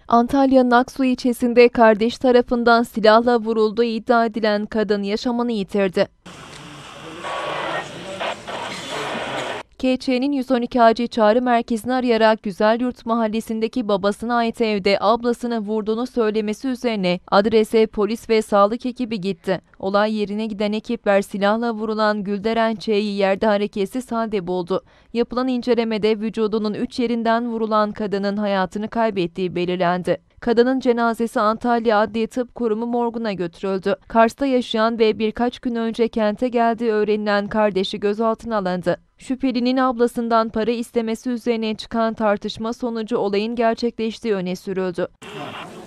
Antalya'nın Aksu ilçesinde kardeş tarafından silahla vurulduğu iddia edilen kadın yaşamını yitirdi. KÇ'nin 112 acil çağrı merkezini arayarak Güzelyurt mahallesindeki babasına ait evde ablasını vurduğunu söylemesi üzerine adrese polis ve sağlık ekibi gitti. Olay yerine giden ekipler silahla vurulan Gülderen Ç'yi yerde hareketsiz halde buldu. Yapılan incelemede vücudunun 3 yerinden vurulan kadının hayatını kaybettiği belirlendi. Kadının cenazesi Antalya Adliye Tıp Kurumu morguna götürüldü. Kars'ta yaşayan ve birkaç gün önce kente geldiği öğrenilen kardeşi gözaltına alındı. Şüphelinin ablasından para istemesi üzerine çıkan tartışma sonucu olayın gerçekleştiği öne sürüldü.